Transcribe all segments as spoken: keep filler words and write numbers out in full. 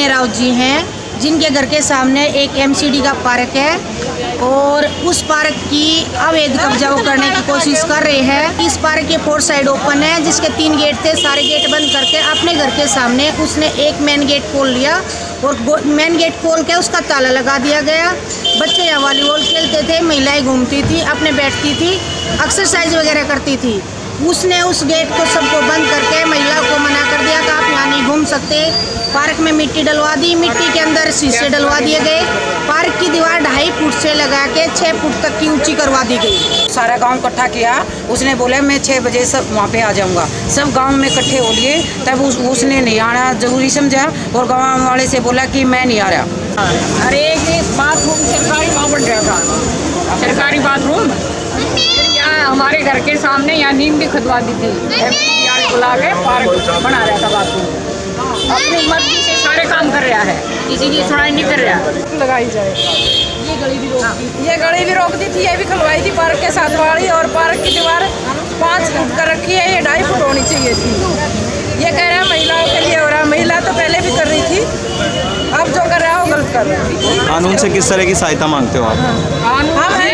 संजय राउत जी हैं, जिनके घर के सामने एक एमसीडी का पार्क है और उस पार्क की अवैध कब्जा वो करने की कोशिश कर रहे हैं। इस पार्क के फोर साइड ओपन है, जिसके तीन गेट थे, सारे गेट बंद करके अपने घर के सामने उसने एक मेन गेट खोल लिया और मेन गेट खोल के उसका ताला लगा दिया गया। बच्चे यहाँ वॉलीबॉल खेलते थे, महिलाएं घूमती थी, अपने बैठती थी, एक्सरसाइज वगैरह करती थी। उसने उस गेट को सबको बंद करके महिला को मना कर दिया कि आप यहाँ नहीं घूम सकते। पार्क में मिट्टी डलवा दी, मिट्टी के अंदर शीशे डलवा दिए गए। पार्क की दीवार ढाई फुट से लगा के छः फुट तक की ऊंची करवा दी गई। सारा गांव इकट्ठा किया, उसने बोला मैं छः बजे सब वहाँ पे आ जाऊँगा। सब गांव में इकट्ठे हो लिए, तब उस, उसने नहीं आना जरूरी समझा और गाँव वाले से बोला कि मैं नहीं आ रहा। अरे ये बाथरूम सरकारी वहाँ बन गया था, सरकारी बाथरूम यहाँ हमारे घर के सामने यहाँ नीम भी खुदवा दी थी। बुला के पार्क बना रहा था बाथरूम, अपनी मर्जी से सारे काम कर रहा है, किसी की सुनाई नहीं कर रहा। लगाई जाए ये गली भी रोक दी, ये गली भी रोक दी थी, ये भी खुलवाई थी पार्क के साथ वाली। और पार्क की दीवार पाँच फुट कर रखी है, ये ढाई फुट होनी चाहिए थी। ये कह रहा है महिलाओं के लिए हो रहा है, महिला तो पहले भी कर रही थी, अब जो कर रहा है वो गलत कर रहा है। कानून से किस तरह की सहायता मांगते हो आप? हम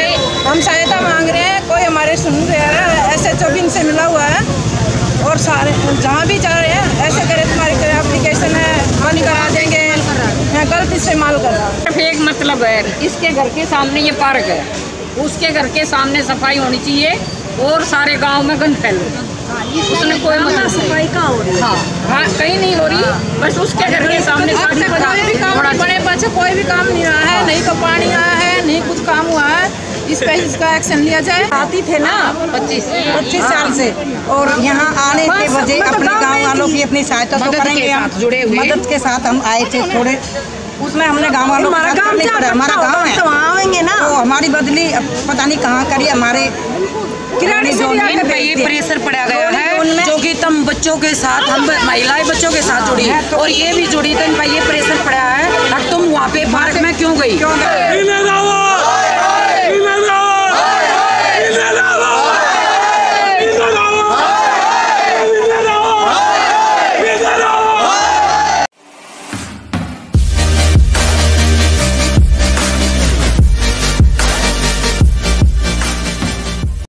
हम सहायता मांग रहे हैं, कोई हमारे सुन रहे हैं। एस एच ओ भी इनसे मिला हुआ है और सारे जहाँ भी जा रहे हैं ऐसे करें, तुम्हारी एप्लीकेशन है पानी करा देंगे, गलत इस्तेमाल कर रहा है। एक मतलब है, इसके घर के सामने ये पार्क है, उसके घर के सामने सफाई होनी चाहिए और सारे गांव में गंद फैल रही है। उसने कोई मतलब सफाई कहाँ हो रही है? हाँ हाँ कहीं नहीं हो रही, बस उसके घर के सामने कोई भी काम बड़े बच्चे कोई भी काम नहीं रहा है, नहीं तो पानी आया है, नहीं कुछ काम हुआ है। इस पे इसका एक्शन लिया जाए। आती थे ना पच्चीस पच्चीस साल से, और यहाँ आने के वजह अपने गांव वालों की अपनी सहायता तो करेंगे, हम जुड़े हुए मदद के साथ हम आए थे थोड़े। उसमें हमने गांव वालों को हमारा गांव है तो वहाँ आएंगे ना, तो हमारी बदली पता नहीं कहाँ करी। हमारे ये प्रेशर पड़ा गया है, जो कि तुम बच्चों के साथ, हम महिलाएं बच्चों के साथ जुड़ी और ये भी जुड़ी, तो इनका ये प्रेशर पड़ा है। अब तुम वहाँ पे पार्क में क्यों गई?